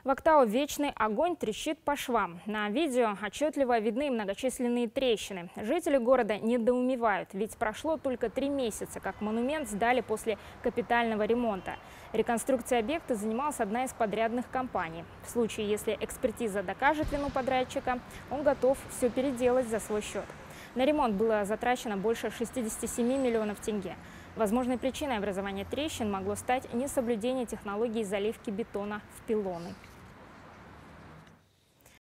В Актау вечный огонь трещит по швам. На видео отчетливо видны многочисленные трещины. Жители города недоумевают, ведь прошло только 3 месяца, как монумент сдали после капитального ремонта. Реконструкцией объекта занималась одна из подрядных компаний. В случае, если экспертиза докажет вину подрядчика, он готов все переделать за свой счет. На ремонт было затрачено больше 67 миллионов тенге. Возможной причиной образования трещин могло стать несоблюдение технологии заливки бетона в пилоны.